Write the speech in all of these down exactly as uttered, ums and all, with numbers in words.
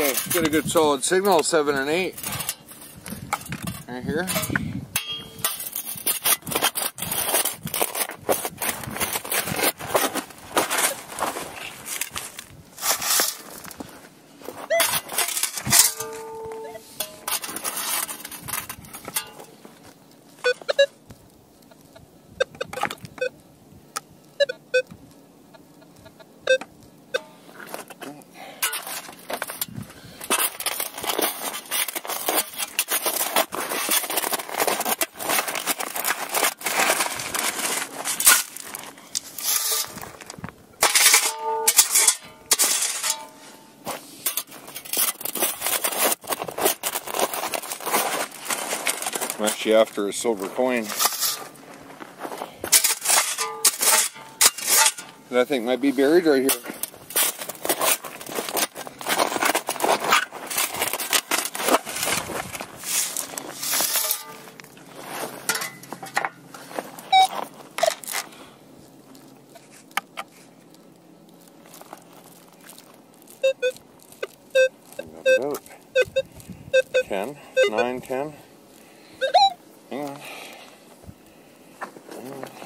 Okay, get a good solid signal, seven and eight. Right here. I'm actually after a silver coin that I think might be buried right here. About ten, nine, ten. Hang on. Hang on.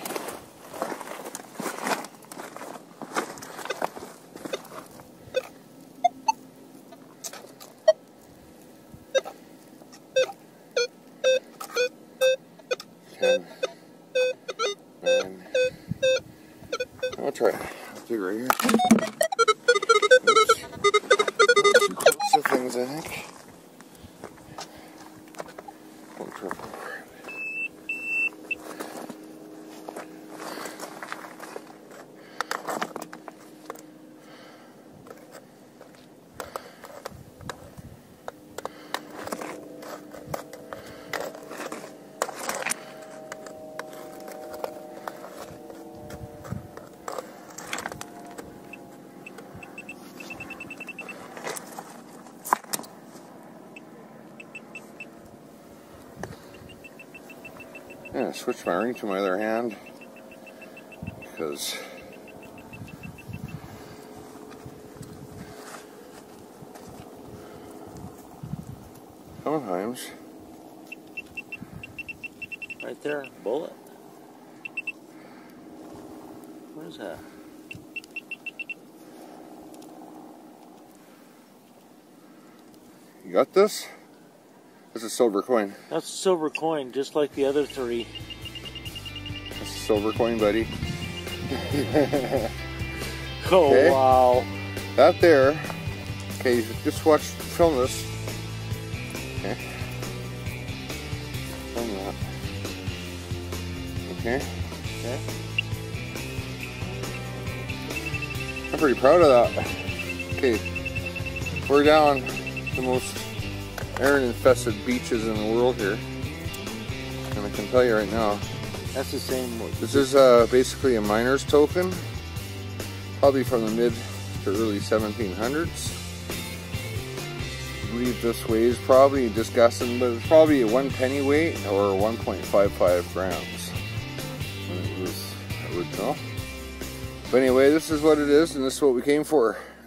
Ten. Nine. I'll try. I'll do right here. Oops. Too close to things, I think. Don't trip over it. Yeah, switch my ring to my other hand because sometimes right there, bullet. What is that? you got this? It's a silver coin. That's a silver coin, just like the other three. That's a silver coin, buddy. Oh, okay. Wow. That there. Okay, just watch, film this. Okay. Film that. Okay. Okay. I'm pretty proud of that. Okay. We're down the most iron-infested beaches in the world here. And I can tell you right now, That's the same one. this is uh, basically a miner's token. Probably from the mid to early seventeen hundreds. I believe this weighs probably just guessing, but it's probably a one penny weight or one point five five grams when it was original. But anyway, this is what it is, and this is what we came for.